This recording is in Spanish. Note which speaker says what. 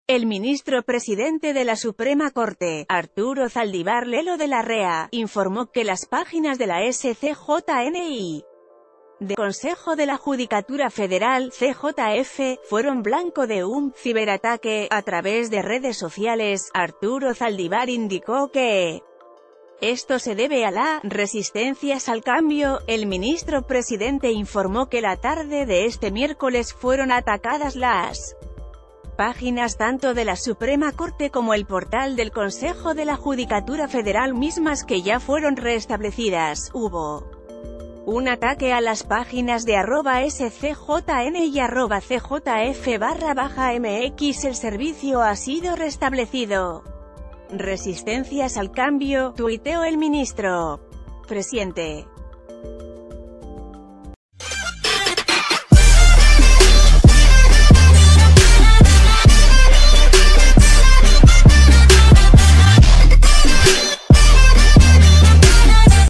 Speaker 1: El ministro presidente de la Suprema Corte, Arturo Zaldívar Lelo de la REA, informó que las páginas de la SCJNI del Consejo de la Judicatura Federal, CJF, fueron blanco de un ciberataque a través de redes sociales. Arturo Zaldívar indicó que esto se debe a la resistencias al cambio. El ministro presidente informó que la tarde de este miércoles fueron atacadas las páginas tanto de la Suprema Corte como el portal del Consejo de la Judicatura Federal, mismas que ya fueron restablecidas. Hubo un ataque a las páginas de @scjn y @cjf_mx. El servicio ha sido restablecido. Resistencias al cambio, tuiteó el ministro presidente.